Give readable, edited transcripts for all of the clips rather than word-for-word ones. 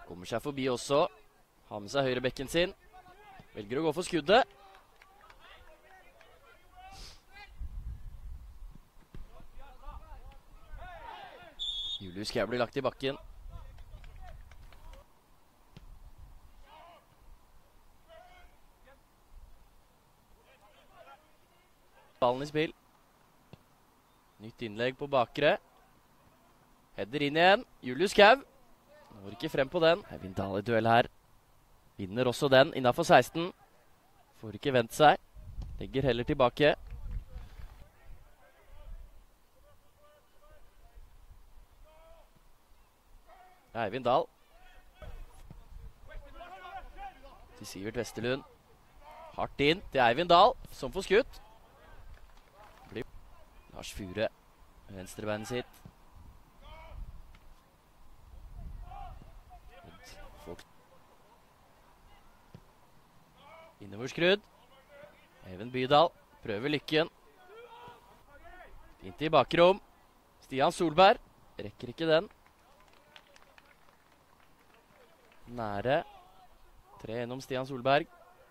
Kommer seg forbi også. Har med seg høyrebekken sin. Velger å gå for skuddet. Julius Skau blir lagt i bakken. Ballen i spill. Nytt innlegg på bakre. Header inn igjen. Julius Skau. Når ikke frem på den. Eivind Dahl i duell her. Vinner også den innenfor 16. Får ikke vendt seg. Legger heller tilbake. Eivind Dahl. Til Sivert Vesterlund. Hardt inn til Eivind Dahl, som får skutt. Lars Fure, venstrebeinet sitt. Innoverskrudd. Even Bydal prøver lykken. Fint i bakrom. Stian Solberg rekker ikke den. Nære. 3 gjennom Stian Solberg.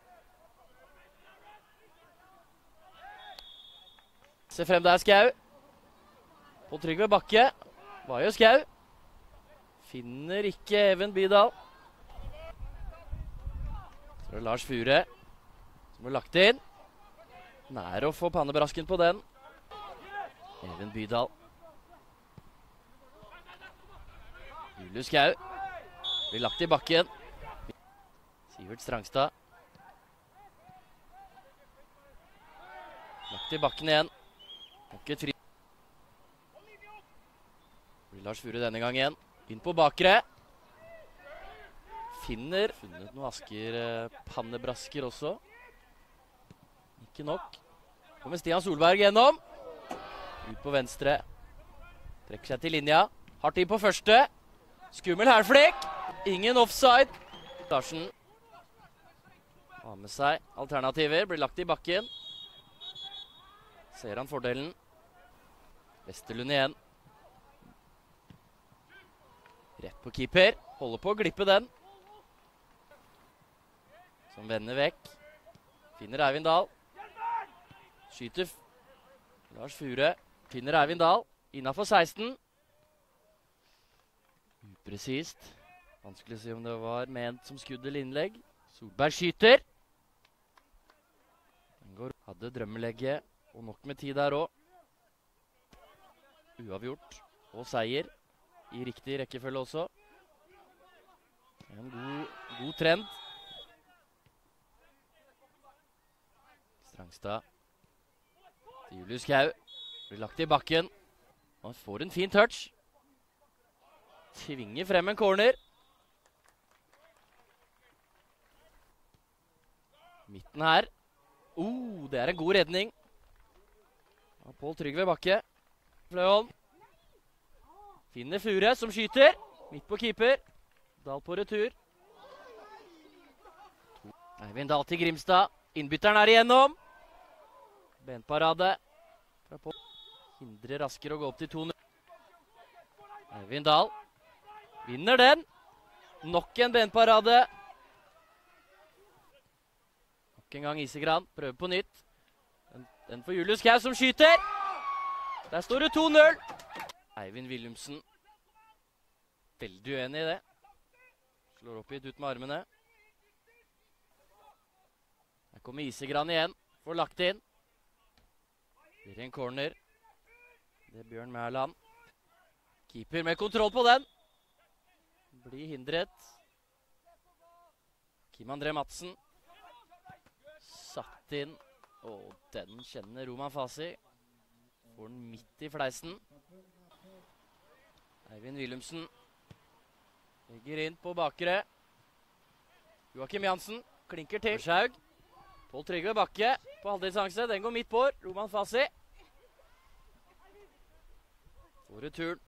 Se frem der, Skau. På Trygve Bakke. Hva gjør Skau? Finner ikke Even Bydal. Så er det Lars Fure som har lagt inn. Nær å få pannebrasken på den. Even Bydal. Julius Skau blir lagt i bakken. Sivert Strangstad. Lagt i bakken igjen. Nok et fri. Blir Lars Fure denne gangen. Inn på bakre. Funnet noen Asker pannebrasker også. Ikke nok. Kommer Stian Solberg gjennom. Ut på venstre. Trekker seg til linja. Hardt inn på første. Skummel hælflikk. Ingen offside. Larsen har med seg alternativer. Blir lagt i bakken. Ser han fordelen. Vesterlund igjen. Rett på keeper. Holder på å glippe den. Som vender vekk. Finner Eivind Dahl. Skyter Lars Fure. Finner Eivind Dahl. Innenfor 16. Upresist. Vanskelig å si om det var ment som skudd eller innlegg. Solberg skyter. Den går. Hadde drømmelegget og nok med tid der også. Uavgjort og seier i riktig rekkefølge også. En god trend. Strangstad til Julius Skau. Blir lagt i bakken. Han får en fin touch. Tvinger frem en corner. Midten her. Det er en god redning. Pål Trygve Bakke. Fløholm. Finner Fure som skyter. Midt på keeper. Dahl på retur. Eivind Dahl til Grimstad. Innbytteren er igjennom. Benparade. Hindrer raskere å gå opp til 2-0. Eivind Dahl. Vinner den. Nok en benparade. Nok en gang Isegran. Prøver på nytt. Den for Julius Skau som skyter. Der står det 2-0. Eivind Willumsen. Veldig uenig i det. Slår opp hit ut med armene. Her kommer Isegran igjen. Får lagt inn. Blir en corner. Det er Bjørn Mærland. Keeper med kontroll på den. Blir hindret. Kim André Madsen. Satt inn. Og den kjenner Roman Fasi. Får den midt i fleisen. Eivind Willumsen. Legger inn på bakre. Joakim Jansen. Klinker til. Sjaug. Pål Trygve Bakke på halvdistanse. Den går midt på. Roman Fasi. Får returen.